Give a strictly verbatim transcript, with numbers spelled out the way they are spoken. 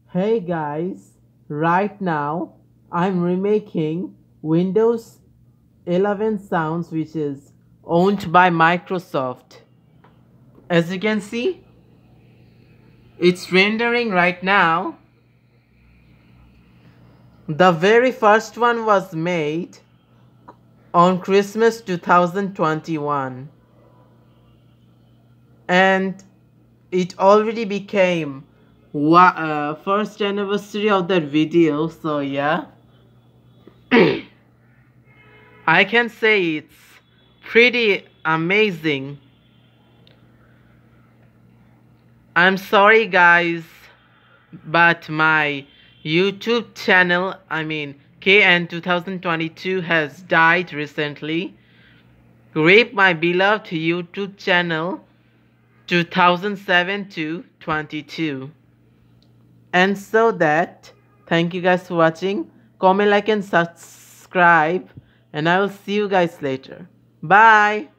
Hey guys, right now I'm remaking Windows eleven Sounds, which is owned by Microsoft. As you can see, it's rendering right now. The very first one was made on Christmas two thousand twenty-one, and it already became wa- uh, first anniversary of that video, so yeah. I can say it's pretty amazing. I'm sorry guys, but my YouTube channel, I mean K N twenty twenty-two, has died recently. Rip my beloved YouTube channel two thousand seven to twenty-two. And so that, thank you guys for watching. Comment, like and subscribe, and I will see you guys later. Bye.